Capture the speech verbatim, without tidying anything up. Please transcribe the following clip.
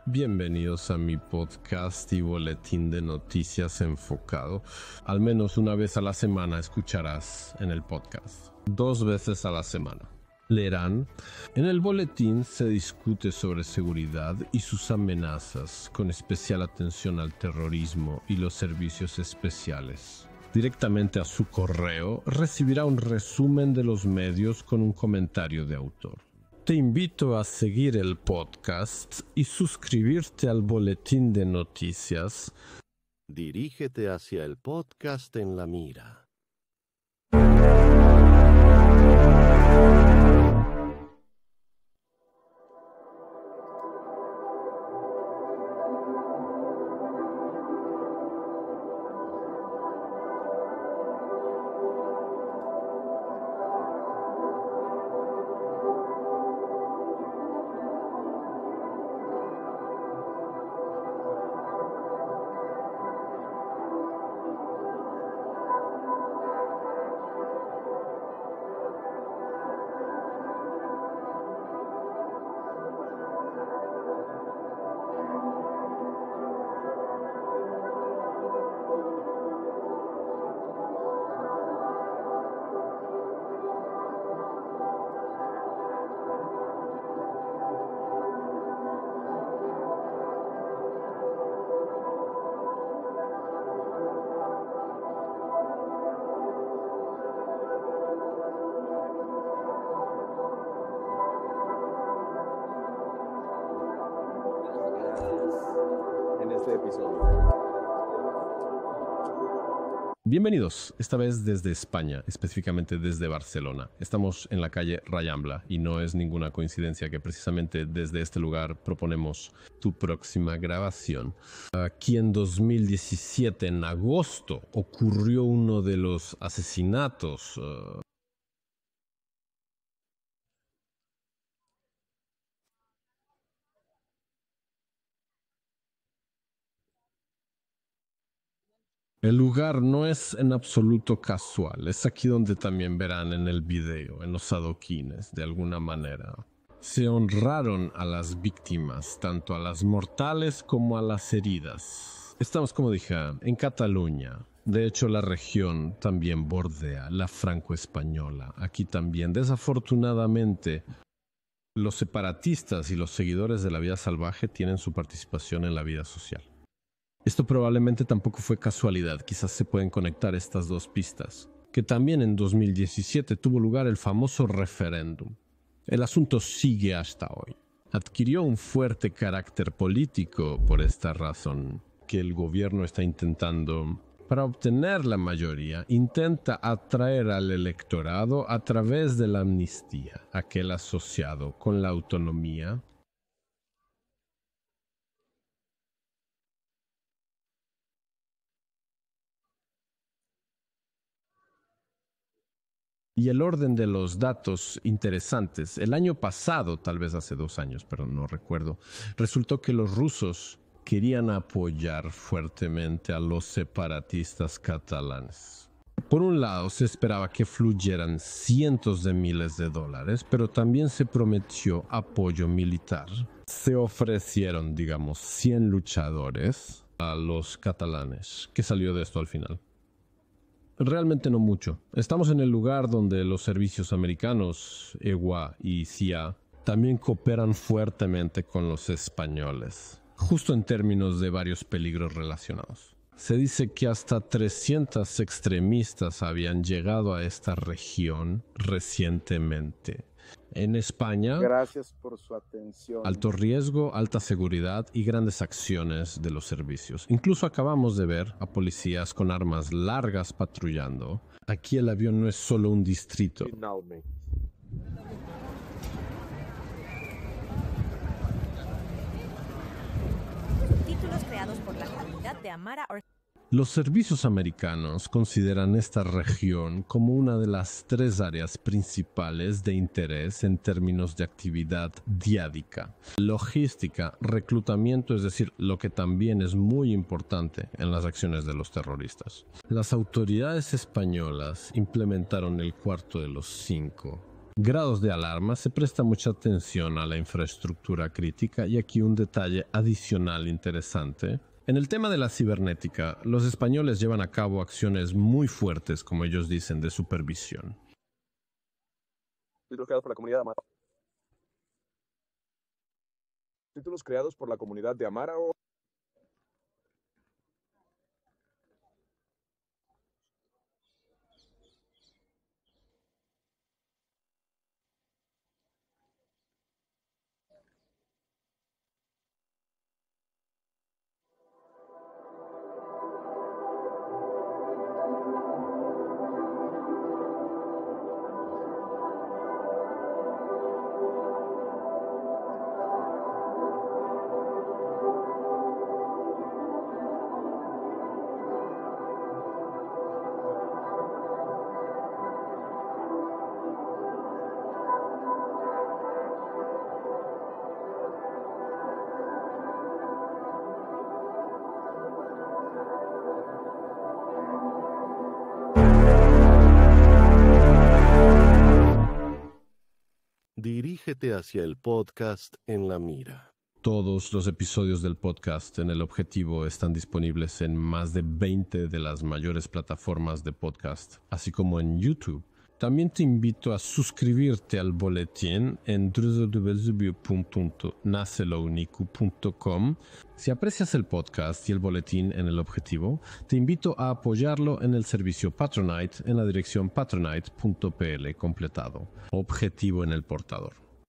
Bienvenidos a mi podcast y boletín de noticias enfocado. Al menos una vez a la semana escucharás en el podcast. Dos veces a la semana. Leerán. En el boletín se discute sobre seguridad y sus amenazas, con especial atención al terrorismo y los servicios especiales. Directamente a su correo recibirá un resumen de los medios con un comentario de autor. Te invito a seguir el podcast y suscribirte al boletín de noticias. Dirígete hacia el podcast en la mira. En este episodio. Bienvenidos, esta vez desde España, específicamente desde Barcelona. Estamos en la calle Rayambla y no es ninguna coincidencia que precisamente desde este lugar proponemos tu próxima grabación. Aquí en dos mil diecisiete, en agosto, ocurrió uno de los asesinatos uh, El lugar no es en absoluto casual, es aquí donde también verán en el video, en los adoquines, de alguna manera. Se honraron a las víctimas, tanto a las mortales como a las heridas. Estamos, como dije, en Cataluña. De hecho, la región también bordea la franco-española. Aquí también, desafortunadamente, los separatistas y los seguidores de la vida salvaje tienen su participación en la vida social. Esto probablemente tampoco fue casualidad, quizás se pueden conectar estas dos pistas. Que también en dos mil diecisiete tuvo lugar el famoso referéndum. El asunto sigue hasta hoy. Adquirió un fuerte carácter político por esta razón, que el gobierno está intentando, para obtener la mayoría, intenta atraer al electorado a través de la amnistía, aquel asociado con la autonomía. Y el orden de los datos interesantes, el año pasado, tal vez hace dos años, pero no recuerdo, resultó que los rusos querían apoyar fuertemente a los separatistas catalanes. Por un lado, se esperaba que fluyeran cientos de miles de dólares, pero también se prometió apoyo militar. Se ofrecieron, digamos, cien luchadores a los catalanes. ¿Qué salió de esto al final? Realmente no mucho. Estamos en el lugar donde los servicios americanos, E U A y C I A, también cooperan fuertemente con los españoles, justo en términos de varios peligros relacionados. Se dice que hasta trescientos extremistas habían llegado a esta región recientemente. En España, Gracias por su atención. Alto riesgo, alta seguridad y grandes acciones de los servicios. Incluso acabamos de ver a policías con armas largas patrullando. Aquí el avión no es solo un distrito. Finalmente. Títulos creados por la comunidad de Amara Or Los servicios americanos consideran esta región como una de las tres áreas principales de interés en términos de actividad diádica. Logística, reclutamiento, es decir, lo que también es muy importante en las acciones de los terroristas. Las autoridades españolas implementaron el cuarto de los cinco, Grados de alarma, se presta mucha atención a la infraestructura crítica y aquí un detalle adicional interesante. En el tema de la cibernética, los españoles llevan a cabo acciones muy fuertes, como ellos dicen, de supervisión. Títulos creados por la comunidad de Amara. Títulos creados por la comunidad de Amara o... Dirígete hacia el podcast en la mira. Todos los episodios del podcast en El Objetivo están disponibles en más de veinte de las mayores plataformas de podcast, así como en YouTube. También te invito a suscribirte al boletín en w w w punto nacelounicu punto com. Si aprecias el podcast y el boletín en El Objetivo, te invito a apoyarlo en el servicio Patronite en la dirección patronite punto p l completado. Objetivo en el portador.